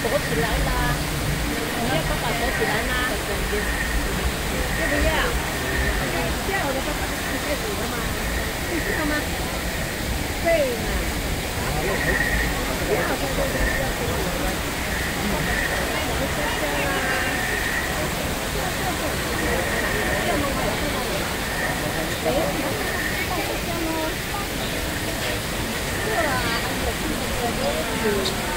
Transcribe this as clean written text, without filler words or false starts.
锁起来啦，你要把锁起来吗？要不要？这样我的爸爸就直接煮了吗？你知道吗？对嘛？不要再这个要给我了，爸爸我们家家啦，要么我看到我，哎，放这样哦，对啊，还有这个。